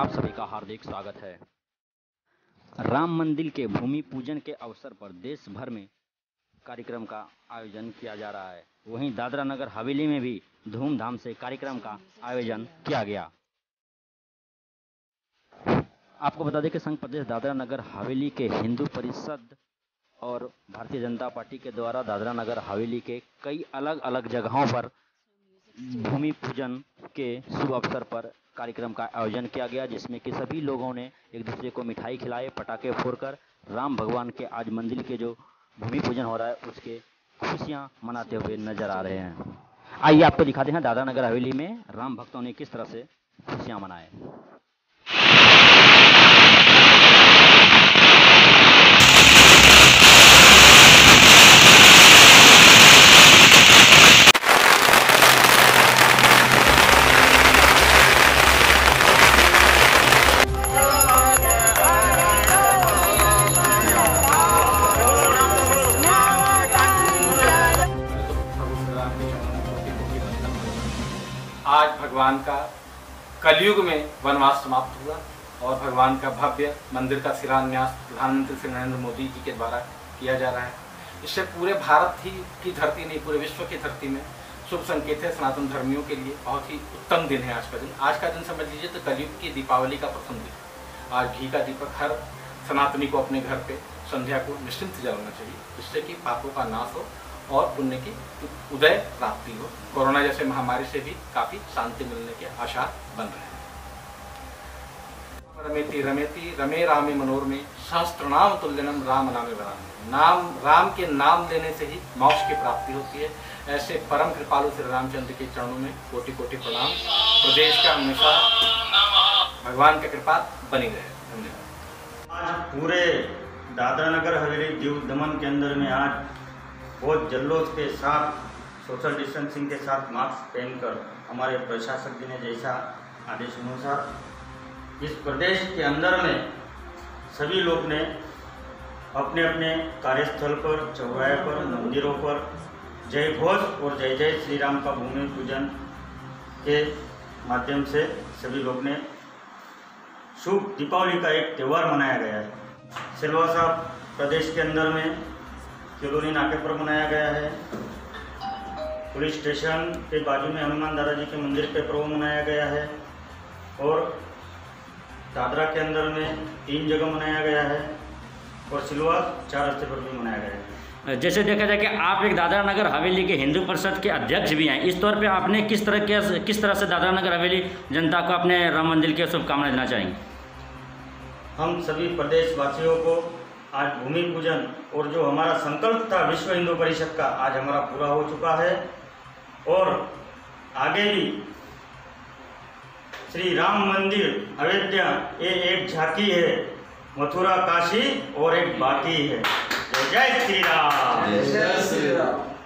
आप सभी का हार्दिक स्वागत है। राम मंदिर के भूमि पूजन के अवसर पर देश भर में कार्यक्रम का आयोजन किया जा रहा है। वहीं दादरा नगर हवेली में भी धूमधाम से कार्यक्रम का आयोजन किया गया। आपको बता दें कि संघ प्रदेश दादरा नगर हवेली के हिंदू परिषद और भारतीय जनता पार्टी के द्वारा दादरा नगर हवेली के कई अलग अलग जगहों पर भूमि पूजन के शुभ अवसर पर कार्यक्रम का आयोजन किया गया, जिसमें कि सभी लोगों ने एक दूसरे को मिठाई खिलाए, पटाखे फोड़कर राम भगवान के आज मंदिर के जो भूमि पूजन हो रहा है उसके खुशियां मनाते हुए नजर आ रहे हैं। आइए आपको दिखाते हैं दादरा नगर हवेली में राम भक्तों ने किस तरह से खुशियां मनाए। आज भगवान का कलयुग में वनवास समाप्त हुआ और भगवान का भव्य मंदिर का शिलान्यास प्रधानमंत्री श्री नरेंद्र मोदी जी के द्वारा किया जा रहा है। इससे पूरे भारत ही की धरती नहीं, पूरे विश्व की धरती में शुभ संकेत है। सनातन धर्मियों के लिए बहुत ही उत्तम दिन है आज का दिन। आज का दिन समझ लीजिए तो कलयुग की दीपावली का प्रथम दिन। आज घी का दीपक हर सनातनी को अपने घर पे संध्या को निश्चिंत जलाना चाहिए, जिससे कि पापों का नाश हो और पुण्य की उदय प्राप्ति हो। कोरोना जैसे महामारी से भी काफी शांति मिलने के आसार बन रहे हैं। रमेति रमेति रमे रामे मनोरमे सहस्त्रनाम तुल्यनम राम नामे वरामे। नाम राम के नाम लेने से ही मोक्ष की प्राप्ति होती है। ऐसे परम कृपालु श्री रामचंद्र के चरणों में कोटि कोटि प्रणाम। प्रदेश का हमेशा भगवान की कृपा बनी रहे। धन्यवाद। आज पूरे दादरा नगर हवेली दीव दमन के अंदर में आज बहुत जल्लोष के साथ सोशल डिस्टेंसिंग के साथ मास्क पहनकर हमारे प्रशासक जी ने जैसा आदेश अनुसार इस प्रदेश के अंदर में सभी लोग ने अपने अपने कार्यस्थल पर, चौराहे पर, मंदिरों पर जय घोष और जय जय श्री राम का भूमि पूजन के माध्यम से सभी लोग ने शुभ दीपावली का एक त्यौहार मनाया गया है। सिलवासा प्रदेश के अंदर में किलोनी नाके पर मनाया गया है। पुलिस स्टेशन के बाजू में हनुमान दादाजी के मंदिर पे पर्व मनाया गया है और दादरा के अंदर में 3 जगह मनाया गया है और सिलवास 4 रास्ते पर भी मनाया गया है। जैसे देखा जाए कि आप एक दादरा नगर हवेली के हिंदू परिषद के अध्यक्ष भी हैं, इस तौर पे आपने किस तरह से दादरा नगर हवेली जनता को अपने राम मंदिर की शुभकामनाएं देना चाहेंगे? हम सभी प्रदेशवासियों को आज भूमि पूजन और जो हमारा संकल्प था विश्व हिंदू परिषद का आज हमारा पूरा हो चुका है और आगे भी श्री राम मंदिर अयोध्या ये एक झांकी है, मथुरा काशी और एक बाकी है। जय जय श्री राम। जय श्री राम।